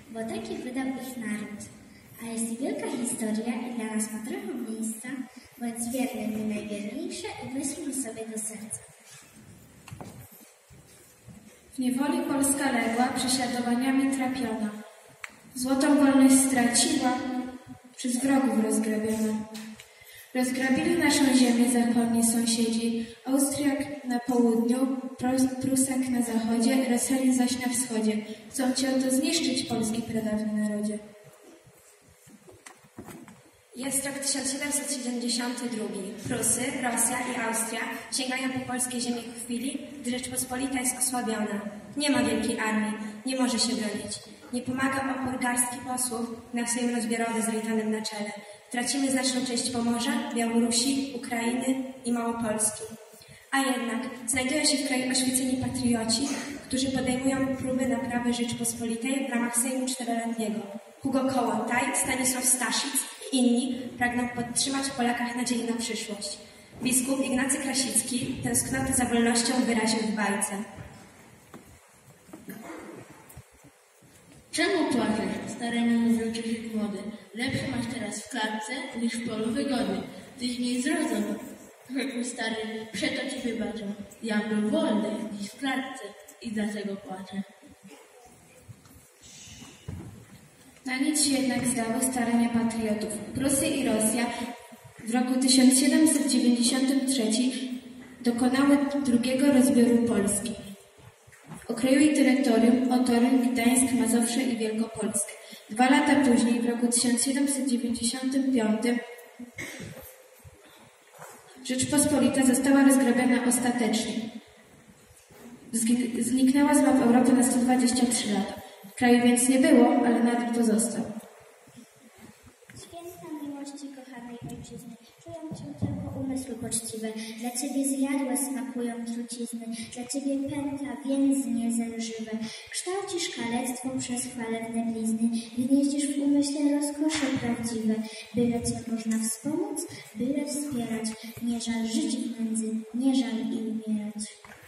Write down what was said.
bo taki wydał ich naród. A jest wielka historia i dla nas ma trochę miejsca, bądź wierny mi najwierniejsze i weźmy sobie do serca. W niewoli Polska legła, prześladowaniami trapiona. Złotą wolność straciła, przez wrogów rozgrabiona. Rozgrabili naszą ziemię zachodni sąsiedzi, Austriak na południu, Prusak na zachodzie, Rosjanie zaś na wschodzie. Chcą cię oto zniszczyć, polski pradawny narodzie. Jest rok 1772. Prusy, Rosja i Austria sięgają po polskie ziemie w chwili, gdy Rzeczpospolita jest osłabiona. Nie ma wielkiej armii, nie może się bronić. Nie pomaga opór garstki posłów na swoim rozbiorowy z Rejtanem na czele. Tracimy znaczną część Pomorza, Białorusi, Ukrainy i Małopolski. A jednak znajdują się w kraju oświeceni patrioci, którzy podejmują próby naprawy Rzeczypospolitej w ramach Sejmu Czteroletniego. Hugo Kołłątaj, Stanisław Staszic i inni pragną podtrzymać w Polakach nadzieję na przyszłość. Biskup Ignacy Krasicki tęsknotę za wolnością wyraził w bajce. Czemu płaczesz? Staremu mówił Czesiek młody. Lepsze masz teraz w klatce niż w polu wygody. Tyś nie zrozum. Mój stary, przeto ci wybaczę. Ja był wolny niż w klatce i dlatego płaczę. Na nic się jednak zdały starania patriotów. Prusy i Rosja w roku 1793 dokonały drugiego rozbioru Polski. Okroiły terytorium o Toruń, Gdańsk, Mazowsze i Wielkopolskę. 2 lata później, w roku 1795, Rzeczpospolita została rozgrabiona ostatecznie. Zniknęła z map Europy na 123 lata. Kraju więc nie było, ale nadal pozostał. Święta miłości kochanej ojczyzny, czują cię tylko umysły poczciwe. Dla ciebie zjadłe smakują trucizny, dla ciebie pęta więznie zelżywe. Kształcisz kalectwo przez chwalebne blizny, gnieździsz w umyśle rozkosze prawdziwe. Byle cię można wspomóc, byle wspierać, nie żal żyć w nędzy, nie żal i umierać.